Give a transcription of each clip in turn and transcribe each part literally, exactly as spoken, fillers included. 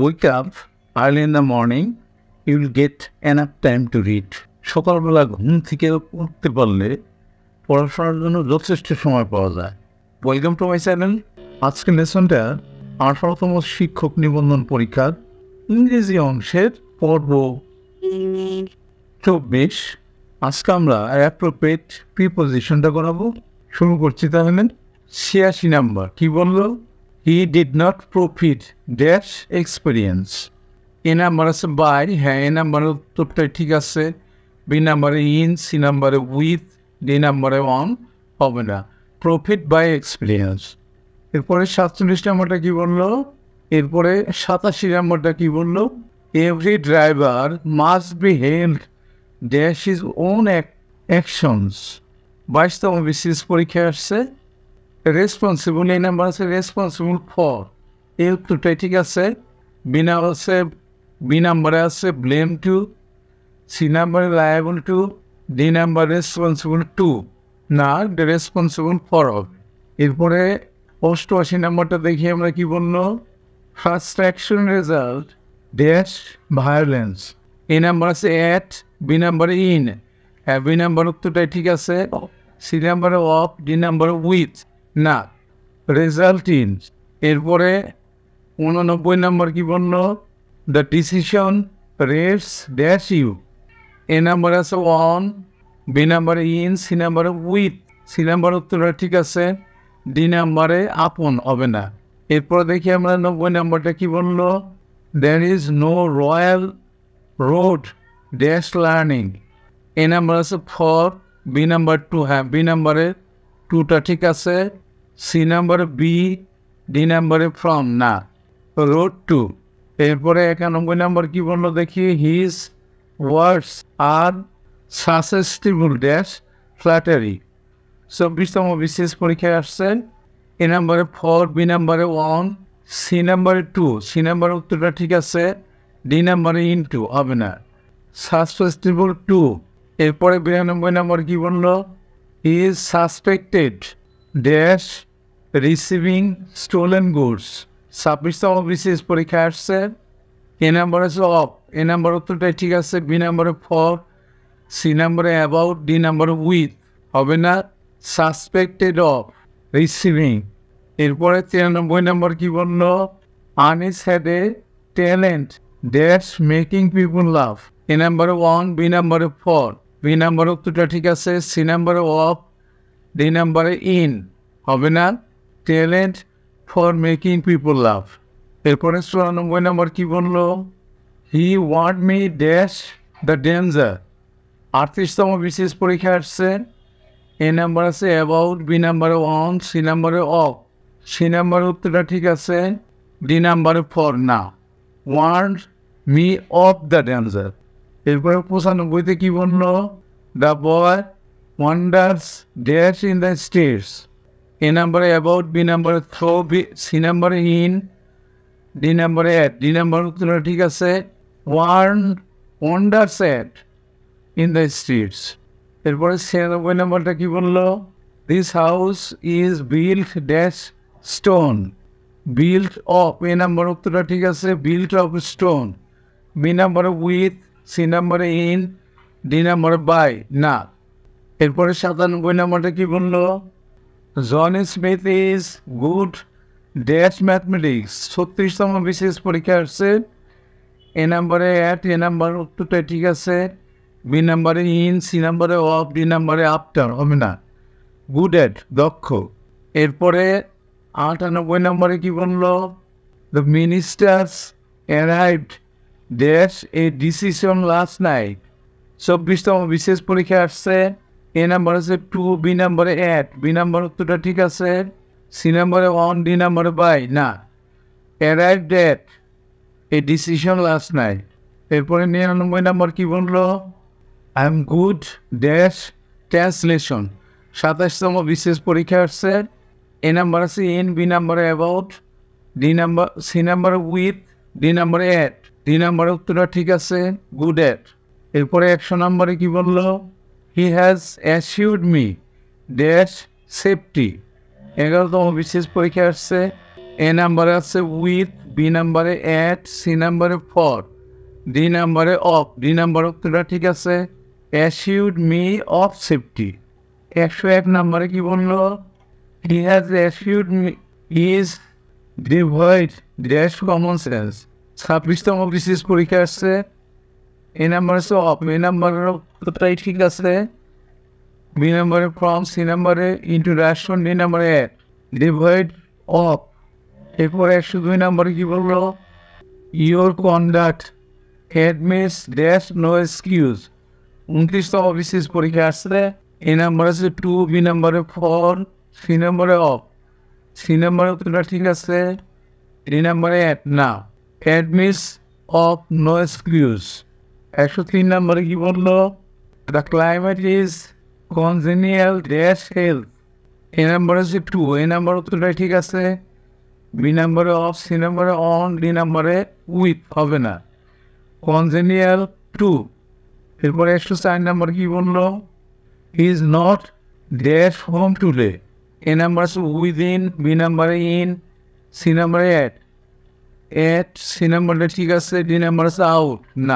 wake up early in the morning, you will get enough time to read. সকালবেলা ঘুম থেকে উঠতে পারলে পড়াশোনার জন্য যথেষ্ট সময় পাওয়া যায়। Welcome to my channel. আজকের লেসনটা আঠারোতম শিক্ষক নিবন্ধন পরীক্ষার ইংরেজি অংশের পর্ব চব্বিশ। আজকে আমরা অ্যাপ্রোপ্রিয়েট প্রিপোজিশনটা করাবো। শুরু করছি তাহলে। ছিয়াশি নাম্বার কি বললো? He did not profit dash experience. A number আছে বাই, হ্যাঁ এ নাম্বারের উত্তরটাই ঠিক আছে। বি নাম্বারে ইন, সি নাম্বারে উইথ, ডি নাম্বারে অন হবে না। Profit by experience. এরপরে সাতচল্লিশ নাম্বারটা কি বললো? এরপরে সাতাশি নাম্বারটা কি বললো? Every driver must be held dash his own actions. বাইশতম বিসিএস পরীক্ষায় আসছে। রেসপন্সিবল, এই নাম্বার আছে রেসপন্সিবল ফর, এই উত্তরটাই ঠিক আছে। বি নাম্বার আছে বি নাম্বারে আছে ব্লেম টু, সি নাম্বারে liable to, D number responsible to, না রেসপন্সিবল ফর হবে। এরপরে অষ্টআশি নাম্বারটা দেখি আমরা কি বললো? First action result dash violence. এই নাম্বার আছে অ্যাট, বি নাম্বারে ইন, হ্যাঁ বি নাম্বার উত্তরটাই ঠিক আছে। সি নাম্বারে অফ, ডি নাম্বারে উইথ, না রেজাল্ট ইন। এরপরে উননব্বই নাম্বার কি বললো? The decision rests dash you. A number আছে অন, বি নাম্বারে ইন, সি নাম্বারে উইথ, সি নাম্বার উত্তরটা ঠিক আছে। ডি নাম্বারে আপন হবে না। এরপরে দেখি আমরা নব্বই নাম্বারটা কি বললো? There is no royal road dash learning. A number আছে ফর, বি নাম্বার টু, হ্যাঁ বি নাম্বারে টুটা ঠিক আছে। সি নাম্বারে বি, ডি নাম্বারে ফ্রম, না রোড টু। এরপরে একানব্বই নাম্বার কি বললো দেখি? His words are susceptible dash flattery. চব্বিশতম বিসিএস পরীক্ষায় আসছেন। এ নাম্বারে ফর, বি নাম্বারে ওয়ান, সি নাম্বারে টু, সি নাম্বারের উত্তরটা ঠিক আছে। ডি নাম্বারে ইন টু হবে না, সাসেস্টিবল টু। এরপরে বিরানব্বই নাম্বার কি বললো? He is suspected dash receiving stolen goods. ছাব্বিশতম বিসিএস পরীক্ষায় আসছে। এ নাম্বার আছে অফ, এ নাম্বার উত্তরটাই ঠিক আছে। বি নাম্বারে ফর, সি নাম্বারে অ্যাবাউট, ডি নাম্বারে উইথ হবে না, সাসপেক্টেড অফ রিসিভিং। এরপরে তিরানব্বই নাম্বার কি বললো? Anis had a talent dash making people love. A নাম্বারে ওয়ান, বি নাম্বারে ফর, বি নাম্বার উত্তরটা ঠিক আছে। সি নাম্বারে অফ, ডি নাম্বারে ইন হবে না, talent for making people love. এরপরে চুরানব্বই নাম্বার কি বললো? He want me dash the danger. আটত্রিশতম বিসিএস পরীক্ষা আসছে। এ নাম্বার আছে অ্যাবাউট, বি নাম্বারে অন, সি নাম্বারে অফ, সি নাম্বারের উত্তরটা ঠিক আছে। ডি নাম্বারে ফর, না want me of the danger. এরপরে পঁচানব্বইতে কি বললো? The boy wanders dash in the states. A নাম্বারে অ্যাবাউট, বি নাম্বারে থ্রো, বি সি নাম্বারে ইন, ডি নাম্বারে অ্যাট, ডি নাম্বার উত্তরটা ঠিক আছে। One wanders at in the streets. এরপরে ছিয়ানব্বই নাম্বারটা কি বললো? This house is built dash stone, built of, A number উত্তরটা ঠিক আছে। বিল্ট অফ স্টোন, বি নাম্বারে উইথ, সি নাম্বারে ইন, ডি নাম্বারে বাই, না। এরপরে সাতানব্বই নাম্বারটা কি বললো? John Smith is good dash mathematics. ছত্রিশতম বিসিএস পরীক্ষা আসছে। এ নাম্বারে অ্যাট, এ নাম্বার উত্তরটা ঠিক আছে। বি নাম্বারে ইন, সি নাম্বারে অফ, ডি নাম্বারে আফটার হবে না, গুড অ্যাট দক্ষ। এরপরে আটানব্বই নম্বরে কি বললো? The ministers arrived dash a decision last night. চব্বিশতম বিশেষ পরীক্ষা আসছে। এ নাম্বার আছে টু, বি নাম্বারে অ্যাট, বি নাম্বার উত্তরটা ঠিক আছে। সি নাম্বারে ওয়ান, ডি নাম্বারে বাই, না arrived at a decision last night. এরপরে নিরানব্বই নাম্বার কি বললো? I am good dash translation. সাতাশতম বিশেষ পরীক্ষা আসছে। এ নাম্বার আছে ইন, বি নাম্বারে অ্যাবাউট, ডি নাম্বার সি নাম্বারে উইথ, ডি নাম্বারে অ্যাট, ডি নাম্বারের উত্তরটা ঠিক আছে, গুড অ্যাট। এরপরে একশো নাম্বারে কি বললো? He has assured me dash safety. এগারোতম বিশেষ পরীক্ষা আসছে। এ নাম্বারে আছে উইথ, বি নাম্বারে অ্যাট, সি নাম্বারে ফর, ডি নাম্বারে অফ। ডি নাম্বার উত্তরটা ঠিক আছে, অ্যাসিউড মি অফ সেফটি। একশো এক নাম্বারে কি বললো, he has assured me is devoid dash common sense. ছাব্বিশতম বিশেষ পরীক্ষা আসছে, এ নাম্বার আছে অফ, এ নাম্বারের উত্তরটাই ঠিক আছে, বি নাম্বারে ফ্রম, সি নাম্বারে ইন্ট্রোডাকশন, ডি নাম্বারে অ্যাট, ডিভয়েড অফ। এরপরে একশো দুই নম্বরে কি বললো, your conduct admits dash no excuse. উনত্রিশতম বিশেষ পরীক্ষা আসছে, এ নাম্বার আছে টু, বি নাম্বারে ফর, সি নাম্বারে অফ, সি নাম্বারে উত্তরটা ঠিক আছে, ডি নাম্বারে অ্যাট না, অ্যাডমিটস অফ নো এক্সকিউজ। একশো তিন নম্বরে কি বললো, the climate is congenial dash health. A number আছে টু, এ নাম্বার উত্তরটা ঠিক আছে, বি নাম্বারে অফ, সি নাম্বারে অন, ডি নাম্বারে উইথ হবে না, কনজেনিয়াল টু। এরপরে একশো চার নাম্বার কি বললো, is not dash home today. A number আছে উইদিন, বি নাম্বারে ইন, সি নাম্বারে অ্যাট, অ্যাট সি নাম্বারটা ঠিক আছে, ডি নাম্বার আছে আউট না,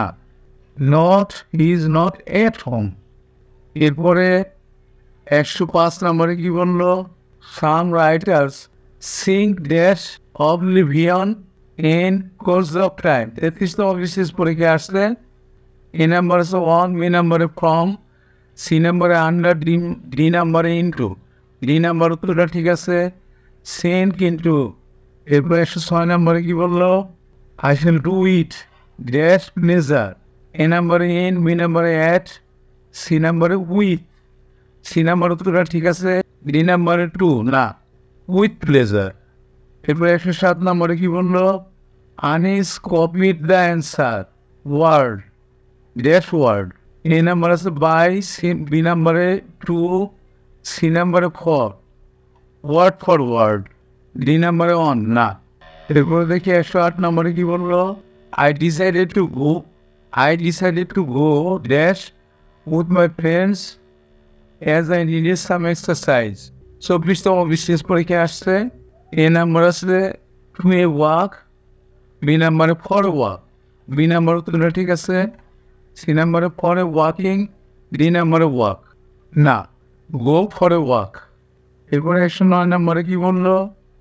not, is not at home. এরপরে একশো পাঁচ নম্বরে কি বললো, some writers sink dash oblivion in course of time. তেত্রিশতম বিশেষ পরীক্ষা আসলে, এ নাম্বার আছে ওয়ান, বি নাম্বারে ফ্রম, সি নাম্বারে আন্ডার, ডি ডি নাম্বারে ইন্টু, ডি নাম্বার উত্তরটা ঠিক আছে, সেন্ট কিন্তু। এরপর একশো ছয় নম্বরে কি বললো, I shall do it dash pleasure. A নাম্বারে ইন, বি নাম্বারে অ্যাট, সি নাম্বারে উইথ, সি নাম্বার উত্তরটা ঠিক আছে, ডি নাম্বারে টু না, উইথ প্লেজার। এরপরে একশো সাত নম্বরে কি বললো, Anis copied the answer word dash word. A number আছে বাই, সি বি নাম্বারে টু, সি নাম্বারে for, word for word, D নাম্বারে অন না। এরপরে দেখি একশো আট নম্বরে কি বললো, I decided to go, I decided to go dash with my friends as I needed some exercise. চব্বিশতম বিশেষ পরীক্ষা আসছে, এ নাম্বার আসলে টু এ ওয়াক, বি নাম্বারে ফর ওয়াক, বি নাম্বার উত্তরটা ঠিক আছে, সি নাম্বারে ফর এ ওয়াকিং, ডি নাম্বারে ওয়াক না, গো ফর এ ওয়াক। এরপরে একশো নয় নম্বরে কি বললো,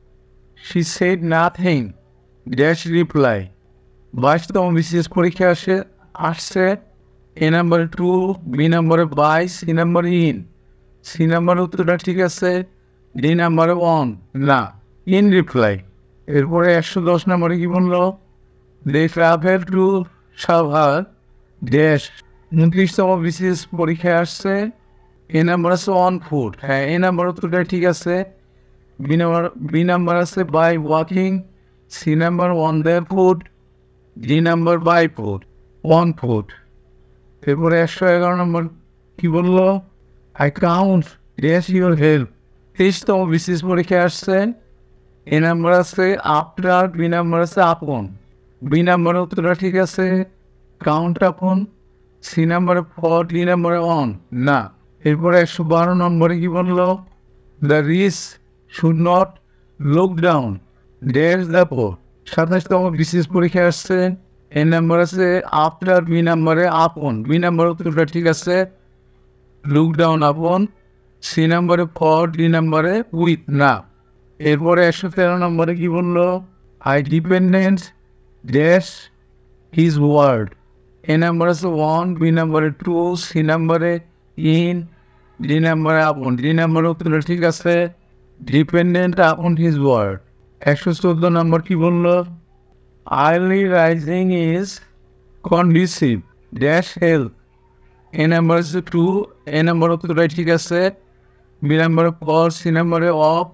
she said nothing dash reply. বাইশতম বিশেষ পরীক্ষা আসে আসছে, এ নাম্বারে টু, বি নাম্বারে বাই, সি নাম্বারে ইন, সি নাম্বার উত্তরটা ঠিক আছে, ডি নাম্বারে অন না, ইন রিপ্লাই। এরপরে একশো দশ নম্বরে কি বললো, they travel to Savar dash. উনত্রিশতম বিশেষ পরীক্ষায় আসছে, এ নাম্বার আছে অন ফুট, হ্যাঁ এ নাম্বার উত্তরটা ঠিক আছে, বি নাম্বার বি নাম্বার আছে by walking, C number on their foot, D number by foot, one foot. এরপরে একশো এগারো নম্বর কি বললো, I count dash your help. তেইশতম বিশেষ পরীক্ষায় আসছে, এ নাম্বার আছে আফটার, বি নাম্বার আছে আপন, বি নাম্বার উত্তরটা ঠিক আছে, কাউন্ট আপন, সি নাম্বারে ফর, ডি নাম্বারে অন না। এরপরে একশো বারো নম্বরে কি বললো, the rich should not look down dash the poor. সাতাশতম বিশেষ পরীক্ষা আসছে, এ নাম্বার আছে আফটার, বি নাম্বারে আপন, বি নাম্বার উত্তরটা ঠিক আছে, লুক ডাউন আপন, সি নাম্বারে ফর, ডি নাম্বারে উইথ না। এরপরে একশো তেরো নম্বরে কি বললো, I dependent dash his word. A number আছে ওয়ান, বি নাম্বারে টু, সি নাম্বারে ইন, ডি নাম্বারে আপন, ডি নাম্বারে উত্তরটা ঠিক আছে, ডিপেন্ডেন্ট আপন হিজ ওয়ার্ড। একশো চোদ্দো নম্বর কি বললো, early rising is conducive dash health. A number আছে টু, এ নাম্বার উত্তরটাই ঠিক আছে, বি নাম্বারে ফর, সি নাম্বারে অফ,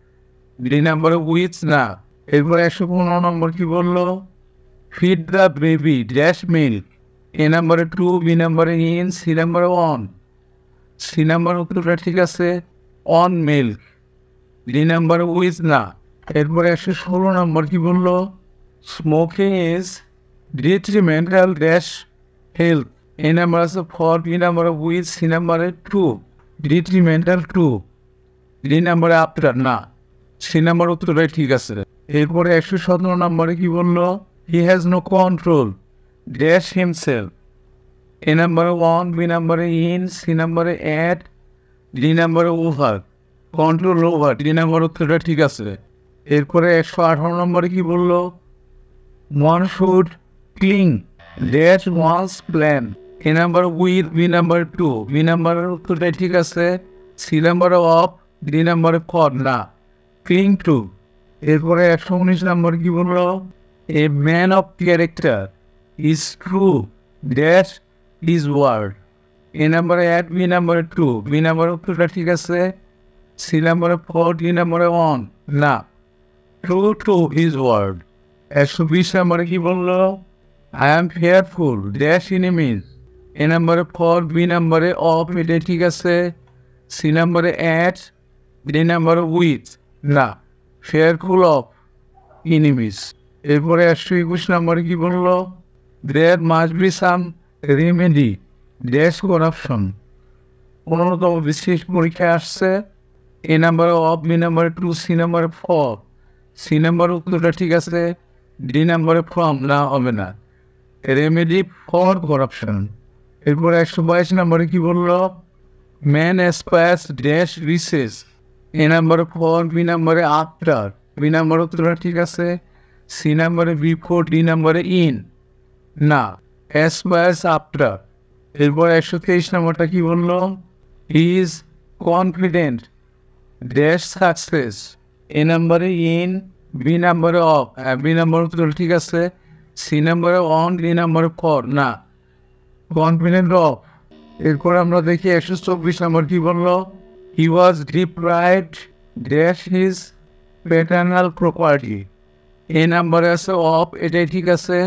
ডি নাম্বারে উইথ না। এরপর একশো পনেরো নম্বর কি বললো, feed the baby dash milk. A নাম্বারে টু, বি নাম্বারে ইন, সি নাম্বারে অন, সি নাম্বার উত্তরটা ঠিক আছে, অন মিল্ক, ডি নাম্বারে উইথ না। এরপরে একশো ষোলো নম্বর কি বললো, smoking is detrimental dash health. A number আছে ফর, বি নাম্বারে উইথ, সি নাম্বারে টু, ডিট্রিমেন্টাল টু, ডি নাম্বারে আফটার না, সি নাম্বার উত্তরটাই ঠিক আছে। এরপরে একশো সতেরো নম্বরে কি বললো? He has no control dash himself. A নাম্বারে ওয়ান, বি নাম্বারে ইন, সি নাম্বারে অ্যাট, ডি নাম্বারে over. Control over, D number উত্তরটা ঠিক আছে। এরপরে একশো আঠারো নম্বরে কি বললো? One should cling dash one's plan. A number with, B number two, B নাম্বারের উত্তরটা ঠিক আছে। সি নাম্বারে অফ, ডি নাম্বারে ফর না, ক্লিং টু। এরপরে একশো উনিশ নম্বর কি বললো? A man of character is true dash is word. A নাম্বারে অ্যাট, বি নাম্বারে টু, বি নাম্বারের উত্তরটা ঠিক আছে। সি নাম্বারে ফর, ডি নাম্বারে ওয়ান না, ট্রু টু হিজ ওয়ার্ড। একশো বিশ নম্বরে কি বললো? I am fearful dash enemies. A নাম্বারে ফর, বি নাম্বারে অফ, এটা ঠিক আছে। সি নাম্বারে অ্যাট, ডি নাম্বারে উইথ না, ফেয়ারফুল অফ ইনিমিজ। এরপরে একশো একুশ নম্বরে কি বললো? There must be some remedy dash corruption. পনেরোতম বিশেষ পরীক্ষায় আসছে। এ নাম্বারে অফ, বি নাম্বারে টু, সি নাম্বারে ফর, সি নাম্বার উত্তরটা ঠিক আছে। ডি নাম্বারে ফ্রম না, হবে না, রেমেডি ফর করাপশন। এরপরে একশো বাইশ নম্বরে কি বললো? Man aspires dash riches. A নাম্বারে ফর, বি নাম্বারে আফটার, বি নাম্বার উত্তরটা ঠিক আছে। সি নাম্বারে বিফোর, ডি নাম্বারে ইন না, অ্যাসপায়ার্স আফটার। এরপর একশো তেইশ নম্বরটা কি বললো? He is confident dash success. A নাম্বারে ইন, বি নাম্বারে অফ, বি নাম্বার উত্তর ঠিক আছে। সি নাম্বারে অন, ডি নাম্বারে ফর না, কনফিডেন্ট অফ। এরপর আমরা দেখি একশো চব্বিশ নম্বর কি বললো? He was deprived dash his paternal property. A নাম্বারে আছে অফ, এটাই ঠিক আছে।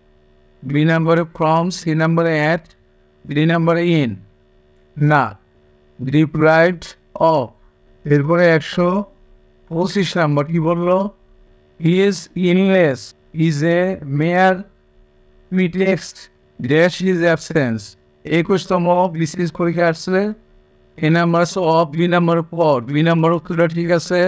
বি নাম্বারে ফ্রম, সি নাম্বারে অ্যাট, ডি নাম্বারে ইন না, ডিপ্রাইভড অফ। এরপরে একশো পঁচিশ নম্বর কি বললো? হি ইজ ইনলেস is a mere pretext dash his absence. একুশতম বিশেষ পরীক্ষা আসছে। এ নাম্বার আছে অফ, বি নাম্বারে ফর, বি নাম্বার উত্তরটা ঠিক আছে।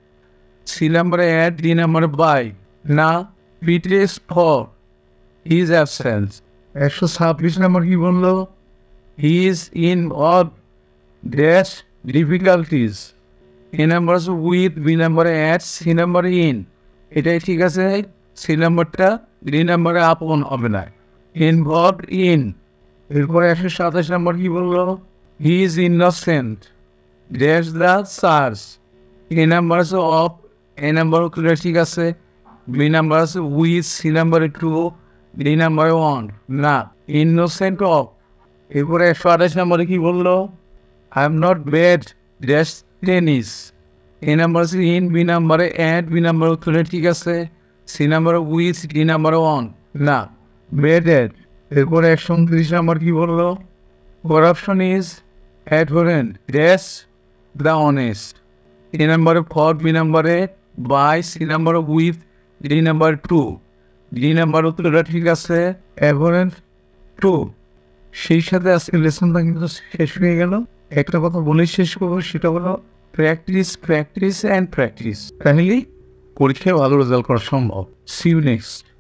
সি নাম্বারে অ্যাট, ডি নাম্বারে বাই না, প্রিটেক্সট ফর হিজ অ্যাবসেন্স। একশো ছাব্বিশ নম্বর কি বললো? He is in of dash difficulties. A number আছে উইথ, বি নাম্বারে অ্যাট, সি নাম্বারে ইন, এটাই ঠিক আছে। সি নাম্বারটা, ডি নাম্বারে আপন, হবে না, ইনভলভ ইন। এরপরে একশো সাতাশ নম্বর কি বললো? He is innocent dash the charge. A number আছে অফ, এ নাম্বার উত্তরটা ঠিক আছে। বি নাম্বার আছে উইথ, সি নাম্বারে টু, ডি নাম্বারে ওয়ান না, ইনোসেন্ট অফ। এরপরে একশো আঠাশ নম্বরে কি বললো? I am not bad dash tennis. A number আছে ইন, বি নাম্বারে অ্যাট, বি নাম্বার উত্তরটা ঠিক আছে। সি নাম্বারে উইথ, ডি নাম্বারে ওয়ান না, ব্যাড অ্যাট। এরপরে একশো উনত্রিশ নম্বর কি বললো? Corruption is abhorrent dash the honest. A নাম্বারে ফর, বি নাম্বারে বাই, সি নাম্বারে with, D number to, D number উত্তরটা ঠিক আছে, অ্যাভারেন্ট টু। সেই সাথে আজকে লেসনটা কিন্তু শেষ হয়ে গেল। একটা কথা বলেই শেষ করবো, সেটা হলো প্র্যাকটিস, প্র্যাকটিস অ্যান্ড প্র্যাকটিস। তাহলেই পরীক্ষায় ভালো রেজাল্ট করা সম্ভব। See you next.